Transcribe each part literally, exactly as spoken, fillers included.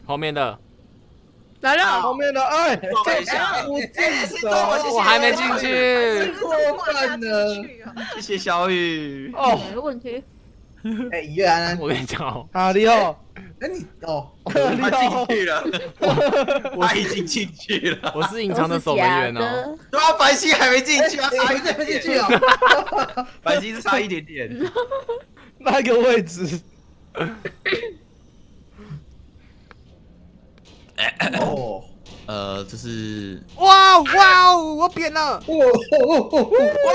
后面的来了， 后面的哎， 等一下， 不进手， 我还没进去。 过分了。 谢谢小雨。 哦， 没问题。 哎，于安， 我跟你讲哦， 哪里哦？ 哎你哦， 他进去了，他已经进去了。 我是隐藏的守门员哦。 对啊，白皙还没进去啊，差一还没进去啊。 哦。 白皙是差一点点。 那个位置。 哦， 呃，这是哇哇哦，我扁了！ 哦哦哦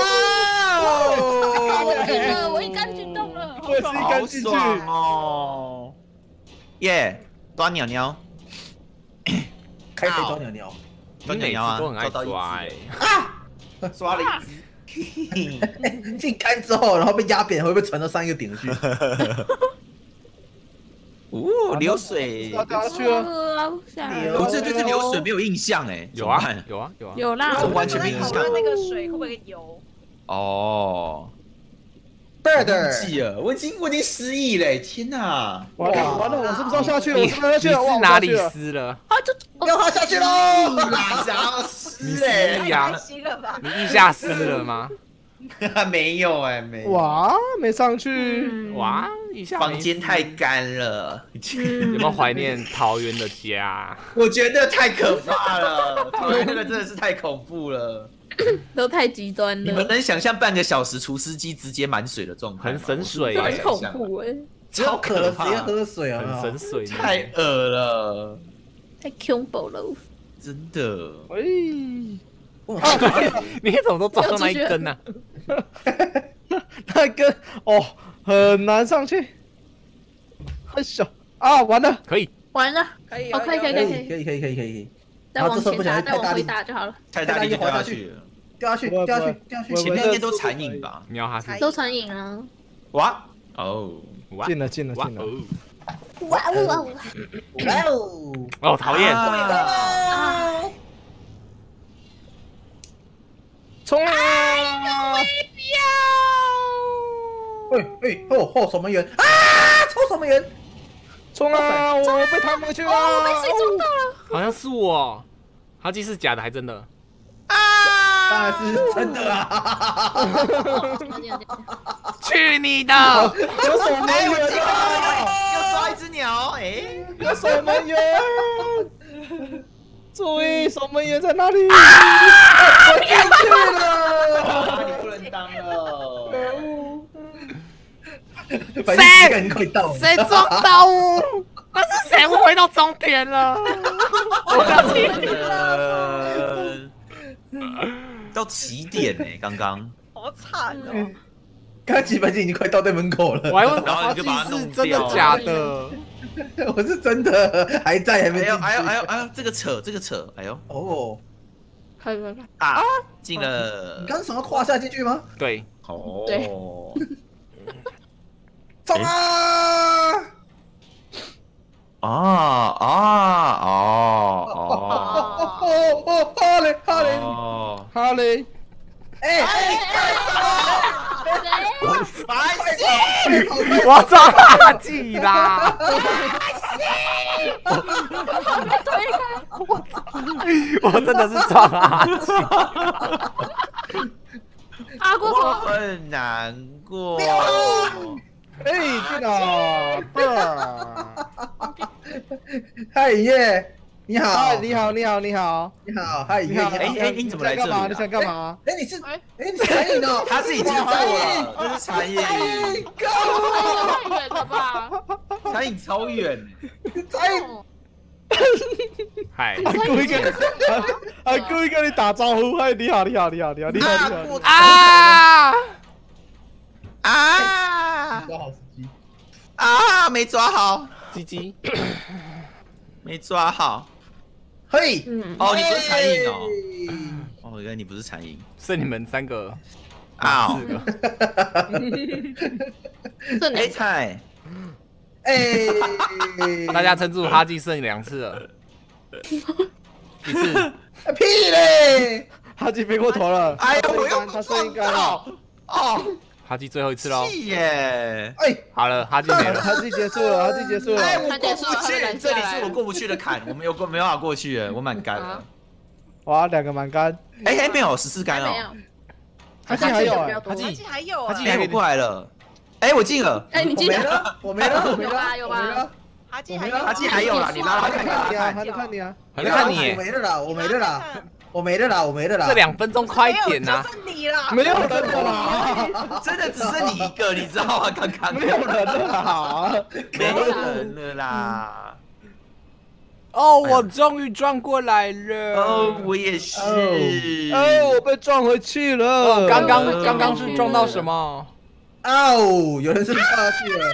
哇我进了，我一杆进洞了， 我也是一好杆进去。 爽哦！耶，端鸟鸟， 开飞抓鸟鸟， 你每次都很爱抓哎。 啊！刷了一只。 进杆之后，然后被压扁，会不会传到上一个点去？ 哦，流水， 要掉下去了。 我这对这流水没有印象哎。 有啊，有啊，有啊。 有啦， 我完全没印象。 那个水会不会油？ 哦。 Bird， 记了，我已经我已经失忆嘞！天哪！ 完了完了，我是不是要下去了？ 你我是不是要下去了？ 你是哪里湿了？ 啊，就要滑下去喽！ 想要湿你哎失忆啊？ 行了吧？ 你腋下湿了吗？ 没有哎，没有。 哇，没上去。 哇，腋下房间太干了。 有没有怀念桃园的家？ 我觉得太可怕了，桃园那个真的是太恐怖了。 都太极端了。 你们能想象半个小时除湿机直接满水的状态吗？ 很神水很恐怖哎， 超渴了可怕， 直接喝水啊！ 很神水， 太恶了， 太恐怖了。 真的。 喂， 你怎么都抓到那一根呢？ 那根哦，很难上去，很小啊，完了， 可以， 完了， 可以， 哦，可以可以可以可以， 可以可以可以可以可以， 再往前打，再往回打就好了。 太大力就掉下去了， 掉下去掉下去掉下去， 前面应该都残影吧？ 瞄他是都成瘾了。 哇哦， 哇进了进了哇进了。 哦， 哇哦哇哦！ 哇哦！ 哦，讨厌！ 啊！ 冲啊！ 喂喂哦哦，守门员啊！抽守门员！ 冲啊！我被他们去了！ 我被谁撞到了？ 好像是我，他既是假的还真的。 啊！ 当然是真的啊！ 去你的！ 有守门哎，我员记得啊！ 要抓一只鸟，哎， 有守门员！注意，守门员在哪里？ 我进去了！ 你不能当了。 谁？快到！ 谁撞到我？那是谁？我回到终点了。我到起呃，到起点呢，刚刚。 好惨哦！ 刚几分钟已经快到队门口了， 我还问然后你就把它弄是真的假的？ 我是真的还在，还没哎呦进去。 哎呦哎呦哎呦，这个扯这个扯，哎呦哦， 快快快！ 啊，进了你。刚刚想要胯下进去吗？ 对， 哦， 对冲啊！ 啊啊哦哦哦哦哦，哈雷哈雷， 哦， 哈雷， 哎哎白我抓垃圾啦！我真的是抓垃圾。 阿郭我头， 很难过。 哎，进了，棒！ 嗨爷，你好， 嗨，你好，你好，你好， 你好，嗨你好， 爷，你好。 哎哎你怎么来这里啊干嘛？你想干嘛？ 哎，你是哎你是残影哦， 他是已经过了，这是残影， 太远了吧？ 残影超远。 残影， 嗨， 还故意跟，还故意跟你打招呼，嗨，你好，你好，你好，你好，你好，你好。 啊啊抓好时机。 啊！没抓好， 鸡鸡， 没抓好。 嘿， 嗯， 哦，你不是残影哦。哦，原来你不是残影。 剩你们三个， 啊四个， 这哎两菜， 哎， 大家撑住，哈基剩两次了，一次， 屁嘞！ 哈基飞过头了， 哎呦，我又他声音干了， 哦， 哈基最后一次喽。 气耶！ 哎， 好了，哈基没了。 他自己结束了，他自己结束了。 哎，我他结束过不去， 了他拦这里下来了是我过不去的坎，我没有过，没办法过去了，我满杆了啊。 哇，两个满杆， 哎哎，没有十四杆还没哦。 有， 哈基还有哎比较，多哈基哈基还有啊， 哈基哎，我过来了。哎，我进了。 哎，你我没记得？ 了，我没了，我没有吧了， 有吧我没了。 哈基还有， 哈基还有啦，你拉拉看，拉拉看你啊， 看。 还能看你啊。 还在看你我耶， 没了啦，我没了啦，我没了啦，我没了啦。 这两分钟快一点呐！ 就是你啦， 没有人了啦， 真的只剩你一个，你知道吗？刚刚没有人了啦。 没人了啦。 哦，我终于撞过来了。 哦，我也是。 哎，我被撞回去了。 哦，刚刚呃刚刚是撞到什么？ 哦，有人是跳下去了。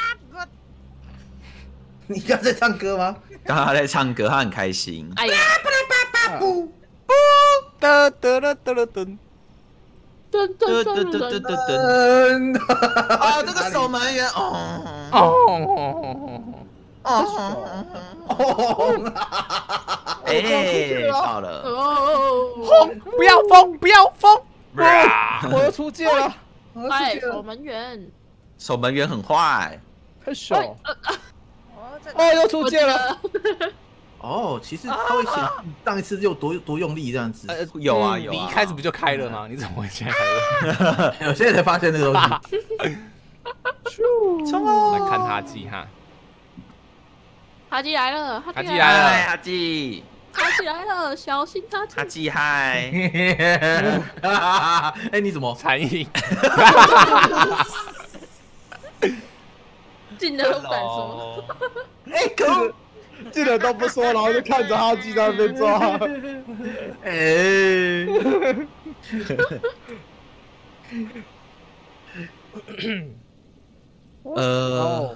你刚在唱歌吗？ 刚刚他在唱歌，他很开心。 哎呀， 不， 得得了得了噔。 噔噔噔噔噔噔噔噔， 噔。 嗯， 哦，这个守门员，哦哦， 哦， 哦， 哎，到了。 哦， 轰！不要疯，不要疯！ 我又出界了，我又出哎， 界了， 守门员， 守门员很坏。 太小。 哎呃哦，这哦，又出我界了。 了， 哦，其实他会显示上一次就多多用力这样子。 呃， 有啊有啊你一开始不就开了吗？你怎么会现在开了？ 我现在才发现这个东西。 冲哦！ 来看哈基哈， 哈基来了，哈哈基来来了嗨，哈基， 哈基来了，小心哈基哈！基嗨！ 哎，你怎么？ 残影。 进的都不敢说， 哎，可恶！ 记得都不说，然后就看着哈基在那边抓。 哎， 呃，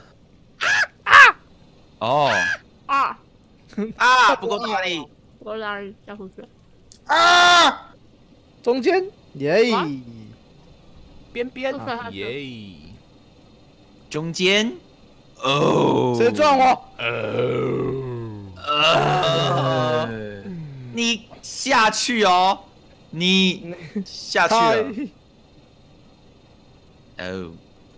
哦啊， 啊，不够大力。 我哪里掉出去了？ 啊！ 中间，耶！ 哇边边都快下去了耶！ 中间，哦， 谁撞我？ 呃，你下去哦，你下去了。哦，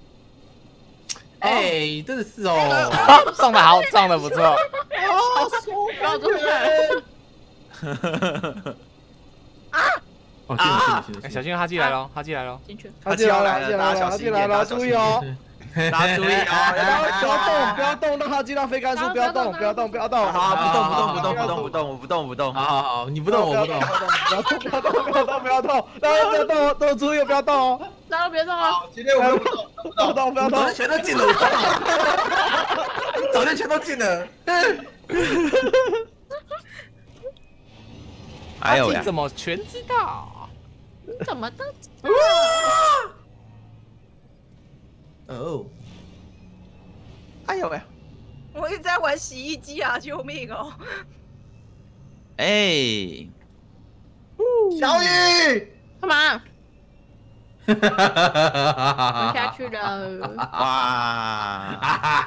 哎，真的是哦。 撞的好，撞的不错。 不要这么看， 哦，进了进了进了哎，小心哈基来了，哈基来了。 进去， 哈基来了，哈他基来了，哈基来了，注意哦！ 大家注意不要哦， 不要动，不要动，让哈基浪费杆数，不要动，不要动，不要动。 好，不动不动不动不动不动，我不动不动。 好好好，你不动我不动。 不要动，不要动，不要动，不要动，大家不要动，都注意不要动哦！ 大家别动啊！ 今天我们不动， 不要动，不要动我早就！全都进了，我早就全都进了。 还有呀哈基，怎么全知道？ 怎么的？ 哦， 还有呀， 我一直在玩洗衣机啊，救命哦！ 哎， 小雨， 干嘛？ 我我下去了。 哇！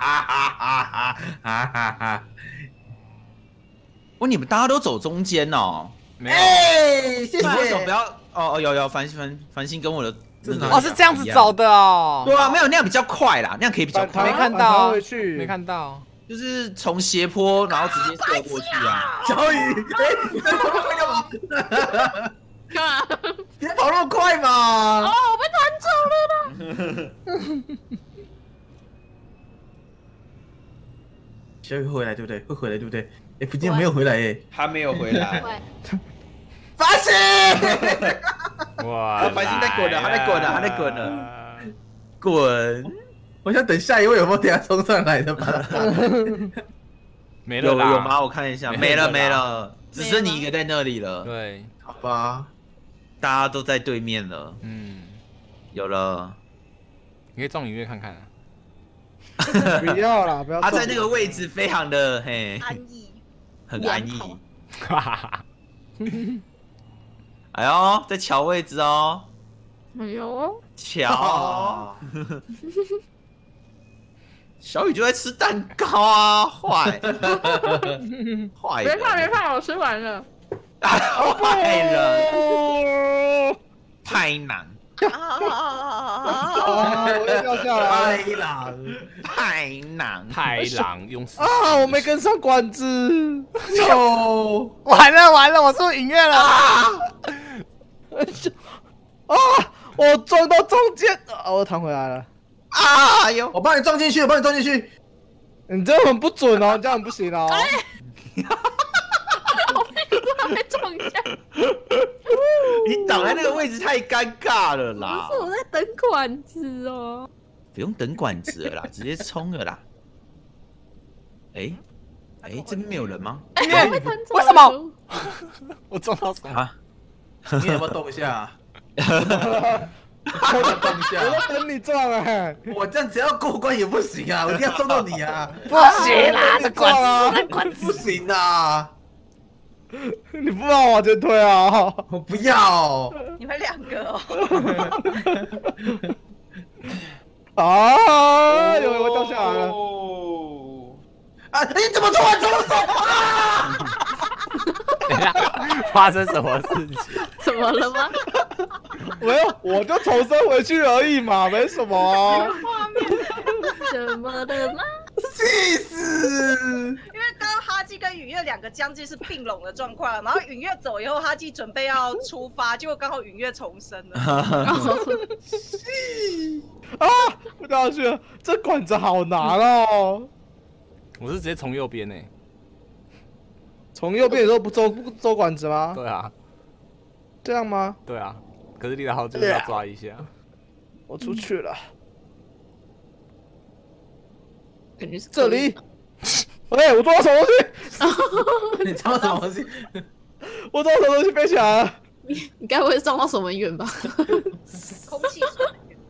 哈！ 哇，你们大家都走中间哦。 没有。 哎，谢你为什么不谢。 要？哦哦，有有，繁繁繁星跟我的那个哦，是这样子走的哦。 对啊，没有那样比较快啦，那样可以比较反弹快， 没看到反弹回去， 没看到。 就是从斜坡然后直接射过去啊。 小雨，哎，你在跑那么快干嘛？ 干嘛？ 别跑那么快嘛！ 哦，我被弹走了啦！ 小雨会回来对不对？会回来对不对？哎，不见没有回来哎。 还没有回来。 喂， 发现。 哇！ 繁星在滚了，他在滚了，他在滚了，滚！ 我想等下一位有没有等下冲上来的吧？ 没了啦。 有有吗？我看一下，没没了啦了没了，只剩你一个在那里了。 对， 好吧， 大家都在对面了。 嗯， 有了， 你可以撞里面看看啊。 不要啦，不要。 他在那个位置非常的嘿， 安逸， 很安逸。 哈哈哈。 哎呦，在瞧位置哦， 没有哦。 瞧。小雨就在吃蛋糕啊，坏，坏别看别人， 看，我吃完了。 坏人，派男， 啊啊啊！ 啊！我又掉下来太狼， 太难， 太郎用死啊！我没跟上管子， 哟， 完了完了，我是不是赢月了？ 啊！我撞到中间，啊！我弹回来了。 啊哟！ 我帮你撞进去，我帮你撞进去。 你这样很不准哦，你这样很不行哦。 我被撞一下。 你挡在那个位置太尴尬了啦！ 不是我在等管子哦。 不用等管子了啦，直接冲了啦。哎哎，这边没有人吗？ 哎，我被弹走了。 为什么？我撞到谁？ 啊， 你有没有动一下？我想动一我下。 在等你撞哎。 我这样只要过关也不行啊，我一定要撞到你啊！ 不行啦，这管子，这管子。 不行啊！ 你不让我往前推啊！ 我不要。 你们两个哦， 啊！有人会掉下来了。 哦， 啊！你怎么突然这么手啊？ 等一下，发生什么事情？ 怎么了吗？ 没有，我就重生回去而已嘛，没什么啊。 怎么了吗？ 气死！ 因为刚刚哈基跟允月两个将近是并拢的状况，然后允月走以后，哈基准备要出发，结果刚好允月重生了。 啊！不掉下去了，这管子好难哦。 我是直接从右边呢。 从右边的时候不周不周管子吗？ 对啊， 这样吗？ 对啊。可是力大号就是要抓一下。 我出去了， 感觉是这里。哎，我撞到什么东西？ 你撞到什么东西？ 我撞到什么东西飞起来了？ 你该不会撞到守门员吧？ 空气守门员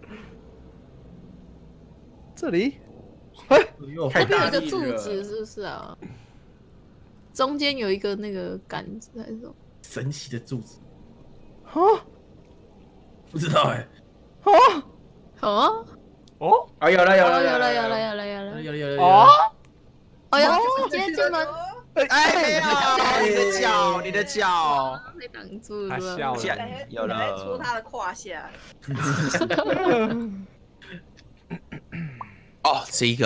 这里？哎， 太这边有大力一个柱了子，是不是啊？中间有一个那个杆子还是什么？ 神奇的柱子， 啊不知道哎。 啊！ 哦， 哦啊，有了有了哦有了有了有了有了， 有有有有。 哦， 哦哟， 哦直接进门哎呀，你的脚，你的脚， 被挡住他了。 笑了。 哎有了来戳他的胯下。 哦，这一个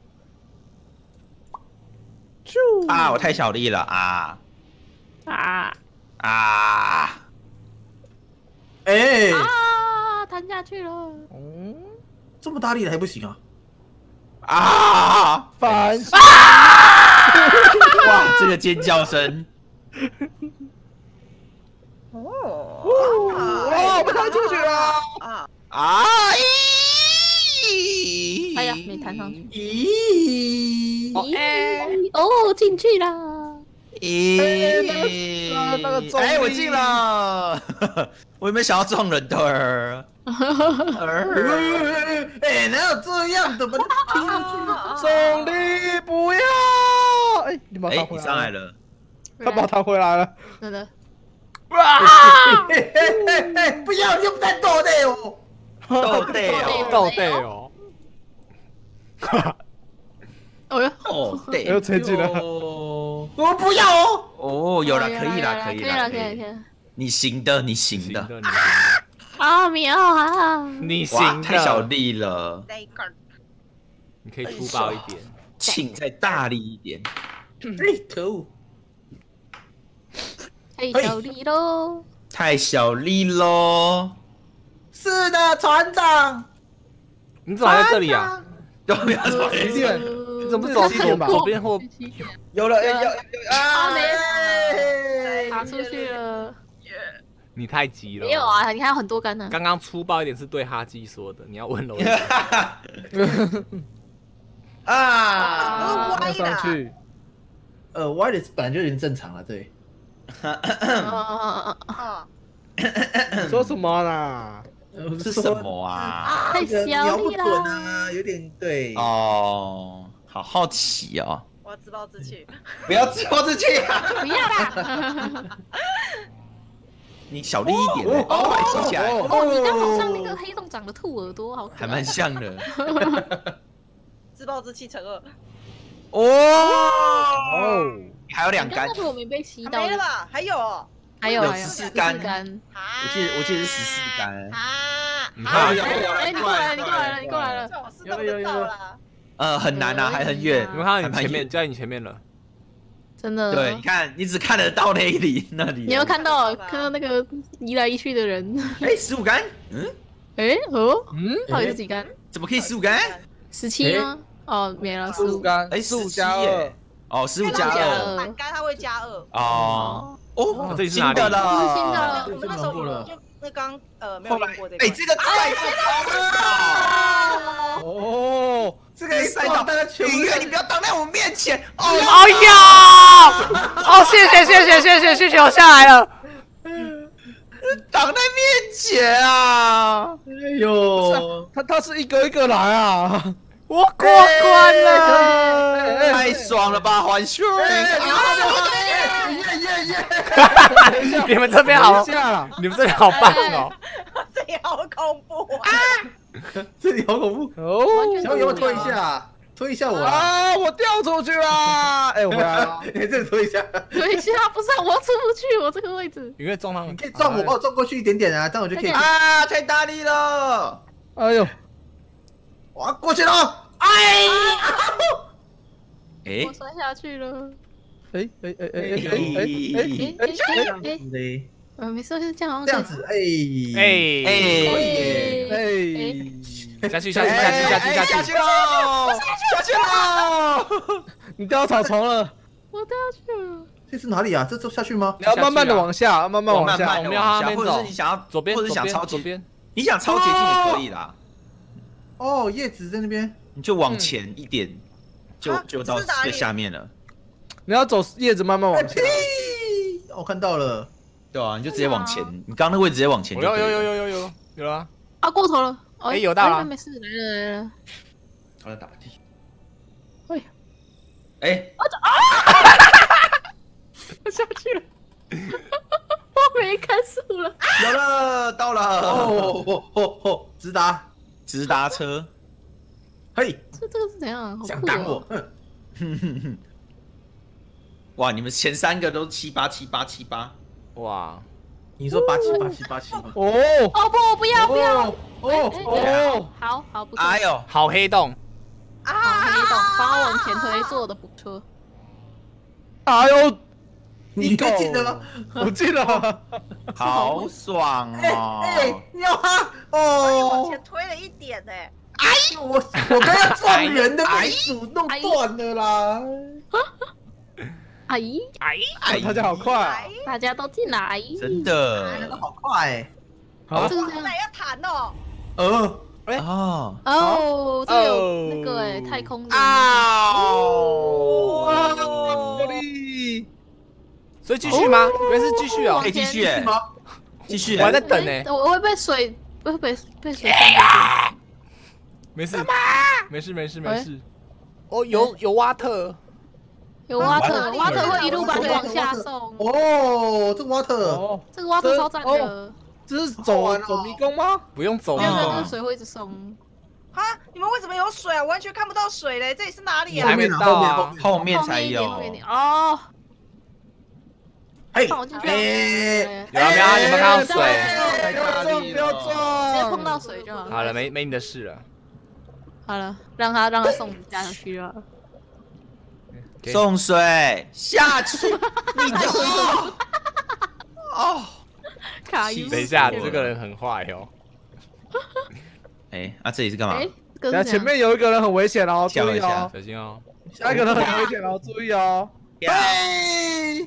啾啊，我太小力了啊啊啊！ 哎， 啊！弹下去了。 嗯， 这么大力的还不行啊？ 啊！ 反哇，这个尖叫声， 哦， 哇，我弹出去了！ 啊！ 啊！ 哎呀，没弹上去。 咦？ 哦哎哦，进去啦！ 咦， 那个那个重力哎，我进了，我有没有想要撞人的儿？ 哎，哪有这样的？把它踢出去！ 重力不要！哎，你把哎它，回你上来了， 他把它回来了。 真的。 嘿嘿嘿嘿，不要，你又不在斗内哦。 斗队哦， 斗队哦。 哦哟， 哦对， 又成绩了哦，我不要哦。 哦，有了，可以了，可以了， 可以了，可以了，可以了。 你行的，你行的， 行的， 啊，喵啊！ 哇， 你行太小的， 力了， 那一根你可以粗暴一点。 请再大力一点。 哎，可恶！ 太小力喽！ 太小力喽！ 是的，船长。 你怎么还在这里啊？ 要不要走一点你怎么不走左左边或？ 有了，有有有啊！ 爬出去了。 你太急了。 没有。啊，你还有很多杆呢。 刚刚粗暴一点是对哈基说的，你要温柔一点。啊！ 啊要上去。 呃，歪的本来就有点正常了，对。 啊啊！ 说什么啦？ 是什么啊？ 太小瞄不力准了。 啊，有点对。 哦，好好奇哦！ 我要自暴自弃。 不要自暴自弃啊！ 不要啦！ 你小力一点，哦，把你吸起来， 哦，你刚好像那个黑洞长的兔耳朵，好可爱。 还蛮像的。 自暴自弃乘二。 哦， 哦， 你还有两杆你刚刚，如果没被吸到没了，吧？还有哦还有还有有十四杆杆。 啊！ 我记得我记得是十四杆。 啊！ 啊？ 看哎，你过来了，你过来了，你过来了。 我是弄得到啦。 呃，很难啊，还很远。 你们看到你前面， 还蛮远就在你前面了。 真的。 对，你看，你只看得到那里那里。 你有看到看到那个移来移去的人？ 哎，十五杆，嗯， 哎哦， 嗯， 到底是几杆？ 怎么可以十五杆？ 十七吗？哦，没了，十五。 十五杆， 哎， 十五十七加二耶。哦，十五加二。 满杆它会加二。 哦哦， 这里是哪里新的了， 这是新的我们那时候就那刚呃没有用过这个。 哎，这个赛道， 哦， 这个赛道大家全部雨月，你不要挡在我面前。哦哎呀！哦，谢谢谢谢谢谢谢谢，我下来了。 挡在面前啊！ 哎呦， 他他是一个一个来啊！ 我过关了。 太爽了吧，环兄！ 耶耶耶！ 你们这边好， 下了， 你们这边好棒哦。 这也好恐怖啊！ 这里好恐怖。 哦， 小雨要不要推一下？推一下我啊！ 啊，我掉出去了！哎，我回来了。 哎，这里推一下。 等一下，不是我出不去，我这个位置。 因为撞上你可以撞我，把我撞过去一点点啊，这样我就可以。 啊，太大力了！ 哎呦， 我要过去了！哎， 哎我摔下去了。 哎哎哎哎哎哎哎哎哎哎哎， 对， 呃，没事，是这样， 这样子，哎哎哎哎， 下去下去下去下去下去下去喽！下去喽！ 你掉草丛了， 我掉下去了。 这是哪里啊？这走下去吗？ 你要慢慢的往下，慢慢往下。 慢慢我们要他那边或者走是你想要左边或者是想超捷， 左边。 你想超捷径也可以啦， 哦，叶子在那边。 你就往前一点，就啊就到这是哪里最下面了。 你要走叶子慢慢往下。 呸！我看到了。 对啊，你就直接往前，你刚刚那位直接往前就有有可以了。 有有有有有了。 啊，过头了。 哎有到了哎没事，来了来了。 好了，打地。 哎， 哎， 我下去了。我没看数了。 有了，到了， 哦哦哦哦，直达。 直达车。 嘿， 这这个是怎样啊？好酷想挡我哦！？ 哼， 哇，你们前三个都七八七八七八， 哇， 你说八七八七八七吗？ 哦哦不，不要不要。 哦哎哦哎哦， 好好不错。 哎呦， 好黑洞。 好黑洞，帮我往前推，做我的补车。 哎呦， 你可以进的吗？ 我进了。 好爽哎哦！ 哎，你要哈哦我往前！推了一点呢。 我我刚要撞人的被主弄断了啦！ 阿姨， 哎， 哎大家好快啊！ 大家都进来。 真的来的好快好这个这样。 哪要弹哦？ 呃， 哦哦，这个有哦那个哎，太空的。 哦！ 茉莉， 所以继续吗？原来是继续哦可以。继续哎， 是吗？ 继续我还在哎， 等呢。 我我会被水，会被被水冲过没事，没事没事没事。哦，有有挖特。 去。有挖特， 挖特挖特会一路把你往下送。 哦，这个 water 哦， 这个挖特超赞的。 这是走走迷宫吗？ 不用走没有没有， 哦那个水会一直送。 哈，你们为什么有水啊？完全看不到水嘞！这里是哪里啊？ 还没到啊。 后面才后面一点， 有后。面一点。哦， 嘿， 放我进去。 哎， 有啊没有啊？你们看到水？ 不要撞，不要直撞！ 接碰到水就好了。 好了，没没你的事了。 好了，让他让他送你下去了。 送水下去，你就哦。 卡一。 等一下，这个人很坏哦。 哎，啊，这里是干嘛？ 哎，这等下个是前面有一个人很危险哦，注跳一下意哦。 小心哦。 下一个人很危险哦，注意哦。 哎，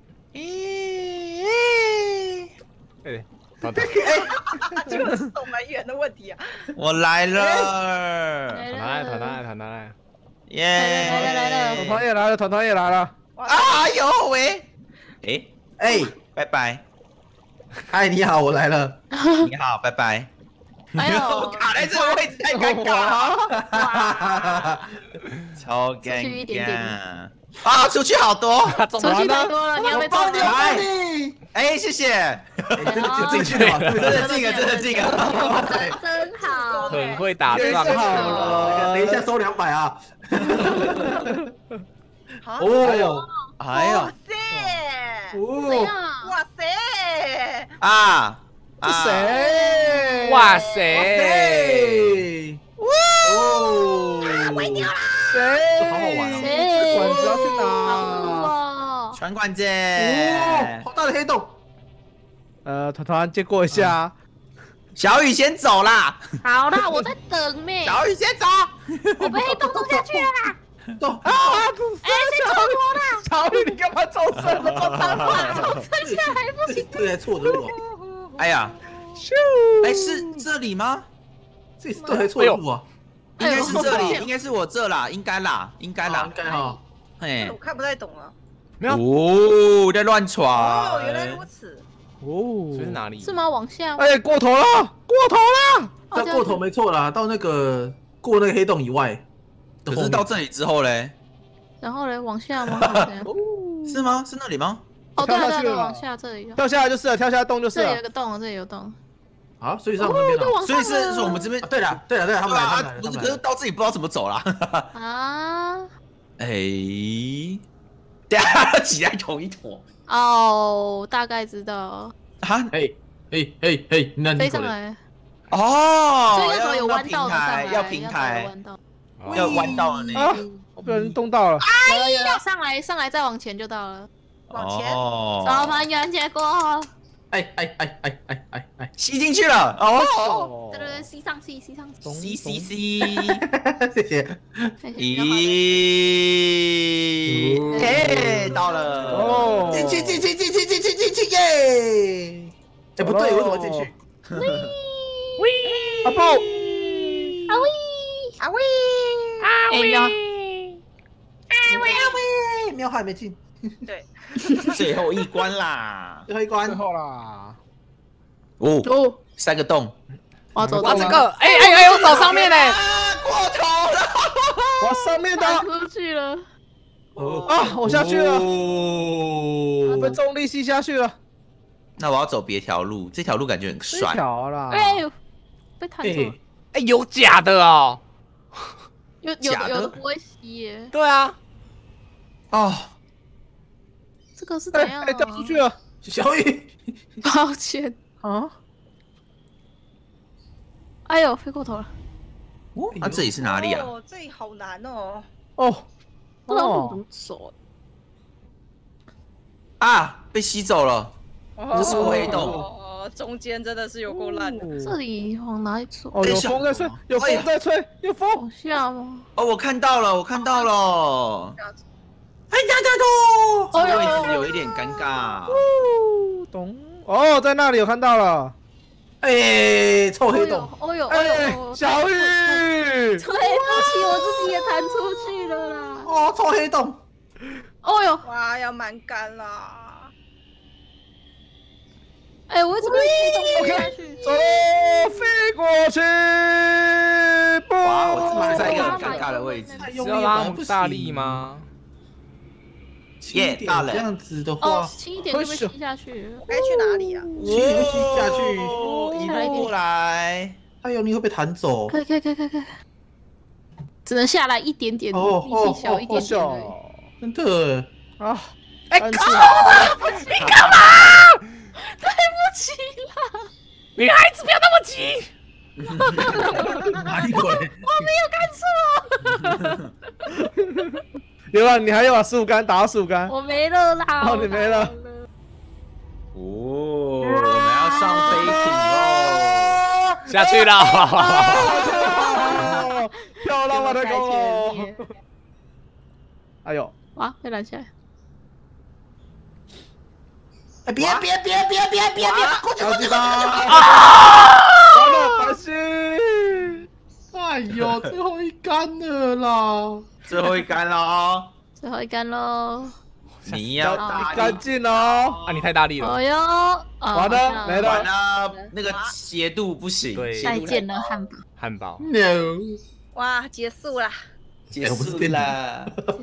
哎，等等， 这个是守门员的问题啊！ 我来了， 来团来团来团来。 耶！ 来了来了团团也来了，团团也来了。 啊呦喂！哎哎， 拜拜， 嗨，你好，我来了。 你好，拜拜。 哎呦我卡在这个位置太尴尬了， 哇， 超出去尴一点点尬。啊，出去好多。 出去太多了，你要被撞掉。 来， 哎，谢谢。 真的就进去了吗？ 真的进了，真的进了。 真好。 很会打太仗。 好了， 等一下收两百啊！ 啊哦， 哎呦哇塞！ 怎哦， 样？ 哇塞！ 啊！ 这谁？ 哇哇塞！ 塞！哦， 谁？ 这好好玩哦！ 谁？ 管子要去好哪？ 酷哦！ 传管子。 哦，好大的黑洞！ 呃，团团借过一下。 小雨先走啦， 好啦，我在等咩？ 小雨先走。 我被黑洞冲下去了啦！ 洞啊！ 哎，谁冲我啦？ 小雨，你干嘛走神了？走蛋了！ 剩下还不行。 这才错的路啊！ 哎呀， 咻！ 哎，是这里吗？ 这这才错的路啊！ 应该是这里， 哎呦应该是我这啦，应该啦，应该啦应，该哈。 嘿我，看不太懂啊。 没有， 哦，在乱传。 哦，原来如此。 哦， 这是哪里？ 是吗？往下吗？ 哎，过头了，过头了！ 哦这过头没错啦，到那个过那个黑洞以外。 可是到这里之后嘞， 然后嘞，往下吗？还是怎样是吗？是那里吗？ 哦，对对对， 跳下去了往下这里有， 跳下来就是了，跳下来洞就是这里有了。 一个洞，这里有洞。 啊，所以是我们那边了。 就往上所以是是我们这边啊，对了，对了，对了，他们来，他们来， 不是， 他们来。 可是到这里不知道怎么走啦。 啊！ 哎，等下挤在同一坨哦，大概知道， 啊？ 嘿，嘿，嘿，嘿，那你过来。 飞上来， 哦， 所以要走有要弯道的上来， 要平要走有台， 弯道。 要弯道的那啊个。！ 我不小心动到了。 有有有，上来上来，再往前就到了。 往前哦找蛮远，结果， 哎哎哎哎哎哎哎！ 吸进去了哦。 对对对，吸上吸吸上吸。 吸吸吸， 谢谢。 咦，嘿，到了哦， 进去，进去，进去，进去，进去耶！哎，不对，我怎么进去？ 啊不， 啊喂啊喂！ 哎喵， 哎，喵还没进， 对， 最后一关啦！ 最后一关最。后啦。 哦， 哦， 三个洞， 我要走哇， 这个， 这个，哎哎哎，我走上面嘞！ 啊，过头了！ 哇，上面的弹出去了。 啊，我下去了， 哦被重力吸下去了。 那我要走别条路，这条路感觉很这帅。 条啦。 哎呦，被弹走了。 哎，有假的哦。 有有假的的有的不会吸耶， 对啊， 哦， 这个是哎怎样？ 哎，掉出去。了小雨， 抱歉。 啊！ 哎呦，飞过头了。 哦那这里是哪里啊？ 哦，这里好难哦。 哦不知道路怎么走。 啊，被吸走了。 这是黑洞哦，中间真的是有够烂的。 这里往哪里走？ 哦，有风在吹，有风在吹，有风。 往下吗？ 哦，我看到了，我看到了。 哎呀呀这个位置有一点尴尬。 懂哦，在那里有看到了。 哎，臭黑洞。 哦呦，哦呦， 哎，小雨， 对不起，我自己也弹出去了啦。 哦，臭黑洞。 哦呦， 哇，要蛮干啦。 哎，我一直被黑洞冲下去。 走，飞过去。 哇，我自己在一个很尴尬的位置。 太是要拉用力了，不那么大行力？吗？ 耶大人这样子的哦， 话， 轻一点就被吸下去了。 该去哪里啊？ 气会吸下去， 哦一路来。 太用力会被弹走。 可以可以可以可以可以，只能下来一点点， 哦力气小一点点小而已。 真的， 啊！ 哎， 但是不起啦， 女孩子不要那么急。 哪里鬼？ 有啊，你还有啊，十五杆打到十五杆。 我没了啦。 哦你没了哦，我们要上飞艇喽！ 下去了。 哦漂亮我的狗哦！哎呦， 哇，被拦下来。 哎，别别别别别别别！过去小鸡巴！ 啊！ 完了，白心！ 哎呦，最后一杆了啦！ 最后一杆了哦， 最后一杆喽。 你要大力。 干净哦！ 啊，你太大力了。 哦哟，啊完了没了完了，那个斜度不行。 对斜度再见了，汉堡。 汉堡。 No， 哇，结束啦！ 结束了。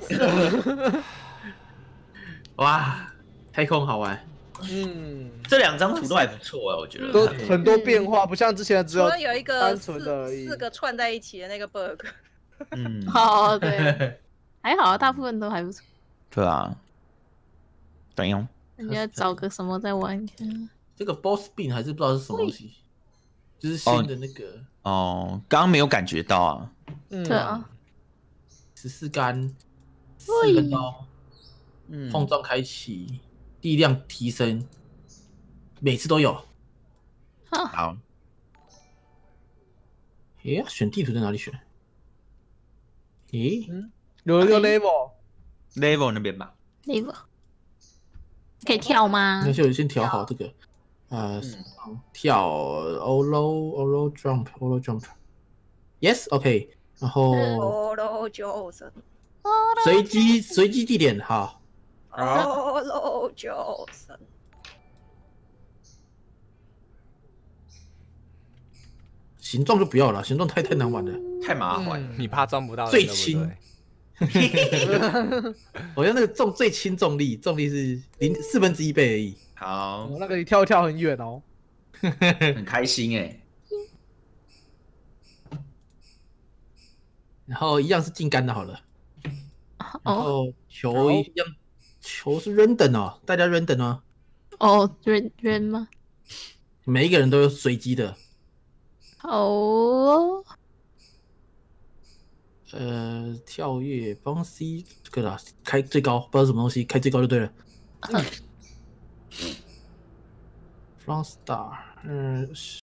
哇，太空好玩。 嗯， 这两张图都还不错哎，我觉得。 都很多变化，不像之前只有除了有一个单纯的而已四四个串在一起的那个 bug， 嗯， 哦，对，还好啊，大部分都还不错。 对啊。等用。 人家找个什么再玩看。 这个 boss 病还是不知道是什么东西，就是新的那个哦，刚刚没有感觉到啊。 嗯对啊， 十四杆四分刀嗯， 碰撞开启，力量提升，每次都有。 好， 诶，选地图在哪里选？诶， 有一个 level， level 那边吧。 那个可以跳吗那？就先调好这个，呃，跳 Olo Olo Jump Olo Jump，Yes，OK， 然后哦喽救生， 随机随机地点，好， 哦喽救生， 形状就不要了，形状太太难玩了。 太麻烦了。 你怕撞不到人最对不对轻我觉得那个重最轻重力，重力是零四分之一倍而已。 好， 那个你跳一跳很远哦。 很开心哎。 然后一样是近杆的，好了。然哦后球一样，球是 random 哦，大家 random 哦， 哦，人人吗？ 每一个人都有随机的。 哦， 呃，跳跃帮 C 这个啦，开最高，不知道什么东西，开最高就对了。From Star，嗯、呃。